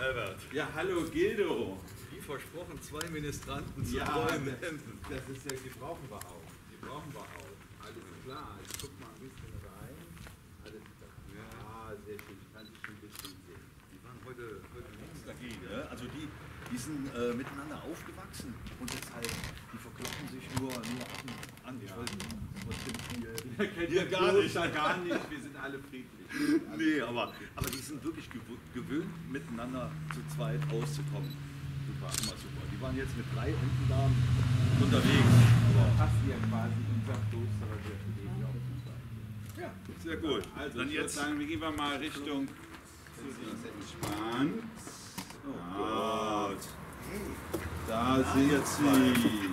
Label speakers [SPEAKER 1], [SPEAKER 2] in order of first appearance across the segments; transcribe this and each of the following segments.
[SPEAKER 1] Herbert.
[SPEAKER 2] Ja, hallo Gildo.
[SPEAKER 1] Wie versprochen, 2 Ministranten zu
[SPEAKER 2] Ja,
[SPEAKER 1] neuen
[SPEAKER 2] das
[SPEAKER 1] Hemden.
[SPEAKER 2] ist ja, die brauchen wir auch. Die brauchen wir auch. Alles klar. Ich guck mal ein bisschen rein. Alles klar. Ja, sehr schön. Ich kann dich schon ein bisschen sehen.
[SPEAKER 1] Die waren heute nichts dagegen. Ne? Also die sind miteinander aufgewachsen und deshalb, die verkloppen sich nur ab und an. Ich weiß nicht, was
[SPEAKER 2] Hier gar nicht. Gar nicht. Wir sind alle friedlich.
[SPEAKER 1] Nee, aber die sind wirklich gewöhnt, miteinander zu zweit auszukommen. Super, immer super. Die waren jetzt mit 3 Entendamen unterwegs.
[SPEAKER 2] Aber passt ja quasi unser Kloster, weil wir für die auch super.
[SPEAKER 1] Ja, sehr gut.
[SPEAKER 2] Also
[SPEAKER 1] dann
[SPEAKER 2] ich würde
[SPEAKER 1] jetzt
[SPEAKER 2] sagen, wir gehen mal Richtung entspannt.
[SPEAKER 1] Oh Gott.
[SPEAKER 2] Da sind sie.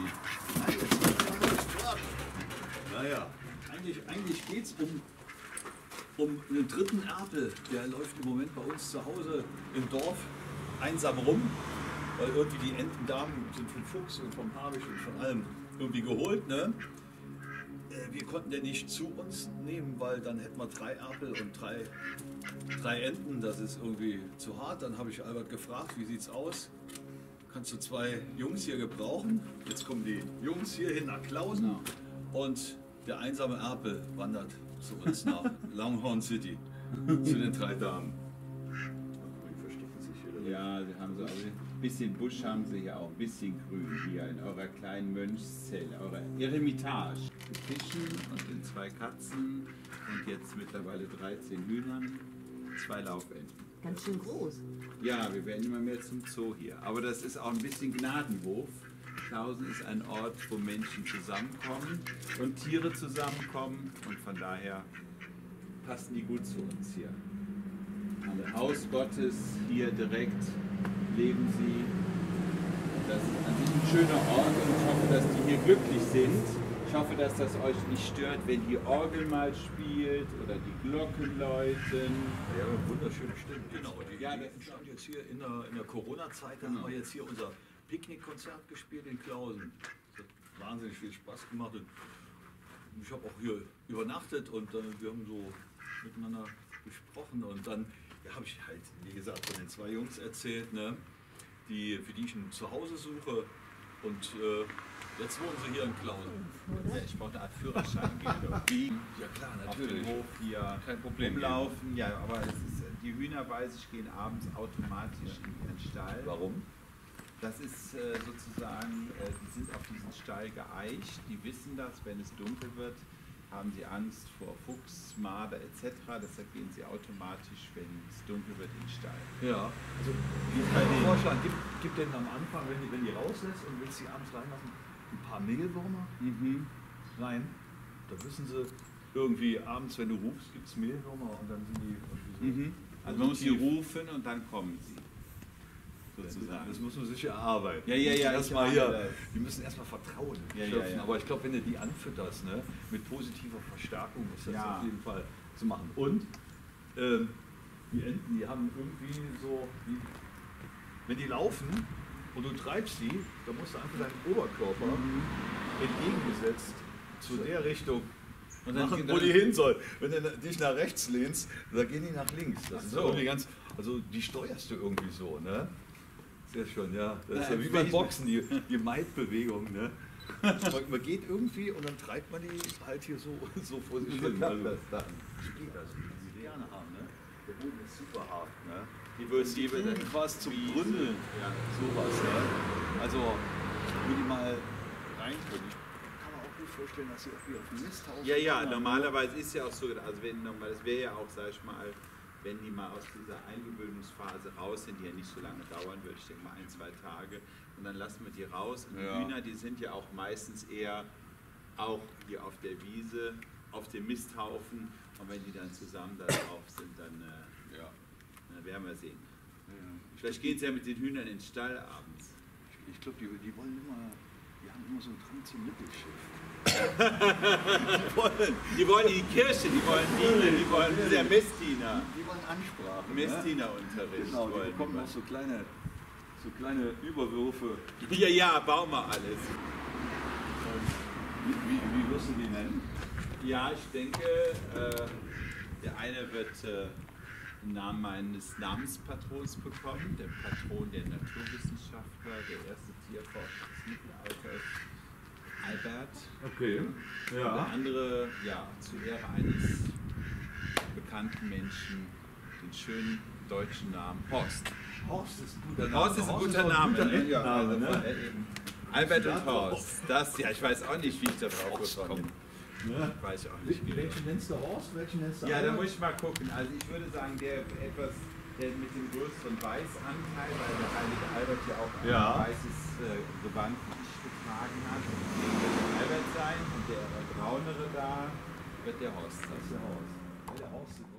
[SPEAKER 1] Naja, eigentlich geht es um einen dritten Erpel. Der läuft im Moment bei uns zu Hause im Dorf einsam rum, weil irgendwie die Entendamen sind vom Fuchs und vom Habicht und von allem irgendwie geholt. Ne? Wir konnten den nicht zu uns nehmen, weil dann hätten wir 3 Erpel und 3 Enten. Das ist irgendwie zu hart. Dann habe ich Albert gefragt, wie sieht's aus? Kannst du 2 Jungs hier gebrauchen? Jetzt kommen die Jungs hier hin nach Klausen und der einsame Erpel wandert zu uns nach Longhorn City, zu den 3 Damen. Die verstecken sich hier.
[SPEAKER 2] Ja, sie haben so ein bisschen Busch haben sie ja auch, ein bisschen grün hier in eurer kleinen Mönchszelle, eurer Eremitage. Mit Fischen und den 2 Katzen und jetzt mittlerweile 13 Hühnern, 2 Laufenten.
[SPEAKER 3] Ganz schön groß.
[SPEAKER 2] Ja, wir werden immer mehr zum Zoo hier. Aber das ist auch ein bisschen Gnadenhof. Klausen ist ein Ort, wo Menschen zusammenkommen und Tiere zusammenkommen. Und von daher passen die gut zu uns hier. Am Haus Gottes hier direkt leben sie. Das ist an sich ein schöner Ort und ich hoffe, dass die hier glücklich sind. Ich hoffe, dass das euch nicht stört, wenn die Orgel mal spielt oder die Glocken läuten.
[SPEAKER 1] Ja, wunderschöne Stimmen. Genau, die
[SPEAKER 2] Ja,
[SPEAKER 1] entstand jetzt hier in der Corona-Zeit. Da haben wir jetzt hier unser Picknickkonzert gespielt in Klausen. Das hat wahnsinnig viel Spaß gemacht. Und ich habe auch hier übernachtet und wir haben so miteinander gesprochen. Und dann habe ich halt, wie gesagt, von den 2 Jungs erzählt, ne, für die ich ein Zuhause suche. Und jetzt wohnen sie hier in Klausen.
[SPEAKER 2] Ja, ich brauche eine Art Führerschein. Wie
[SPEAKER 1] Ja klar,
[SPEAKER 2] auf dem
[SPEAKER 1] natürlich.
[SPEAKER 2] Hof hier
[SPEAKER 1] Kein Problem.
[SPEAKER 2] rumlaufen. Ja, aber die Hühner, weiß ich, gehen abends automatisch in ihren Stall.
[SPEAKER 1] Warum?
[SPEAKER 2] Das ist sozusagen, die sind auf diesen Stall geeicht, die wissen das, wenn es dunkel wird, haben sie Angst vor Fuchs, Marder etc. Deshalb gehen sie automatisch, wenn es dunkel wird, in den Stall.
[SPEAKER 1] Ja, also ich kann dir vorschlagen, gib denen am Anfang, wenn die rauslässt und willst sie abends reinlassen, ein paar Mehlwürmer rein. Da wissen sie irgendwie abends, wenn du rufst, gibt es Mehlwürmer und dann sind die irgendwie so.
[SPEAKER 2] Also man muss sie rufen und dann kommen sie. Sozusagen.
[SPEAKER 1] Das muss man sich erarbeiten.
[SPEAKER 2] Ja,
[SPEAKER 1] Erstmal
[SPEAKER 2] ich
[SPEAKER 1] hier,
[SPEAKER 2] ahne das.
[SPEAKER 1] die müssen erstmal Vertrauen
[SPEAKER 2] Ja,
[SPEAKER 1] schöpfen.
[SPEAKER 2] ja.
[SPEAKER 1] Aber ich glaube, wenn du die anfütterst, ne, mit positiver Verstärkung, ist das
[SPEAKER 2] Ja.
[SPEAKER 1] auf jeden Fall zu machen. Und die Enten, die haben irgendwie so, wenn die laufen und du treibst die, dann musst du einfach deinen Oberkörper entgegengesetzt zu der Richtung
[SPEAKER 2] Und dann
[SPEAKER 1] machen,
[SPEAKER 2] geht
[SPEAKER 1] wo
[SPEAKER 2] dann-
[SPEAKER 1] die hin soll. Wenn du dich nach rechts lehnst, dann gehen die nach links. Das ist
[SPEAKER 2] so.
[SPEAKER 1] irgendwie ganz, also die steuerst du irgendwie so, ne? Sehr schön, ja. Das ist ja
[SPEAKER 2] Ja,
[SPEAKER 1] wie
[SPEAKER 2] wenn
[SPEAKER 1] beim
[SPEAKER 2] ich-
[SPEAKER 1] Boxen, die Maid-Bewegung, ne? Man geht irgendwie und dann treibt man die halt hier so vor sich
[SPEAKER 2] So
[SPEAKER 1] hin.
[SPEAKER 2] klappt das dann.
[SPEAKER 1] So geht das, wie sie gerne haben, ne? Der Boden ist super hart, ne?
[SPEAKER 2] Die würden die
[SPEAKER 1] Irgendwas zum
[SPEAKER 2] Wiese.
[SPEAKER 1] Gründeln,
[SPEAKER 2] Ja.
[SPEAKER 1] sowas, ne? Also, wo die mal rein können. Ich kann mir auch gut vorstellen, dass sie auch wieder auf dem Misthaufen
[SPEAKER 2] Ja,
[SPEAKER 1] kommen, ne?
[SPEAKER 2] normalerweise ist ja auch so, also wenn normal, das wäre ja auch, sag ich mal, wenn die mal aus dieser Eingewöhnungsphase raus sind, die ja nicht so lange dauern wird, ich denke mal 1, 2 Tage, und dann lassen wir die raus. Und die
[SPEAKER 1] Ja.
[SPEAKER 2] Hühner, die sind ja auch meistens eher auch hier auf der Wiese, auf dem Misthaufen, und wenn die dann zusammen da drauf sind, dann werden wir sehen. Vielleicht gehen sie ja mit den Hühnern ins Stall abends.
[SPEAKER 1] Ich glaube, die wollen immer, die haben immer so einen Drang zum Mittelschiff.
[SPEAKER 2] Die wollen in die Kirche, die wollen dienen, die wollen, das ist ja Messdiener.
[SPEAKER 1] Die wollen Ansprache.
[SPEAKER 2] Messdienerunterricht.
[SPEAKER 1] Genau, die
[SPEAKER 2] wollen
[SPEAKER 1] bekommen
[SPEAKER 2] die
[SPEAKER 1] noch so kleine Überwürfe.
[SPEAKER 2] Ja, bau mal alles.
[SPEAKER 1] Wie wirst du die nennen?
[SPEAKER 2] Ja, ich denke, der eine wird den Namen meines Namenspatrons bekommen, dem Patron der Naturwissenschaftler, der erste Tierforscher des Mittelalters, Albert.
[SPEAKER 3] Okay.
[SPEAKER 2] Und der andere, ja, zu Ehre eines bekannten Menschen, den schönen deutschen Namen Horst.
[SPEAKER 1] Horst ist ein guter Name.
[SPEAKER 2] Horst ist ein guter Name, ne?
[SPEAKER 1] Ja,
[SPEAKER 3] Name,
[SPEAKER 2] Also,
[SPEAKER 3] ne?
[SPEAKER 2] Albert und Horst. Das, ja, ich weiß auch nicht, wie ich da drauf gekommen bin.
[SPEAKER 3] Ja.
[SPEAKER 2] Weiß ich auch nicht.
[SPEAKER 1] Welchen nennst du Horst? Welchen nennst du
[SPEAKER 2] Ja, da
[SPEAKER 1] Albert?
[SPEAKER 2] muss ich mal gucken. Also ich würde sagen, der mit dem größeren Weißanteil, weil der heilige Albert ja auch ein weißes Gewand wie ich getragen hat, wird der Albert sein und der braunere da wird der Horst sein.
[SPEAKER 1] Das ist der Horst. Ja, der Horst ist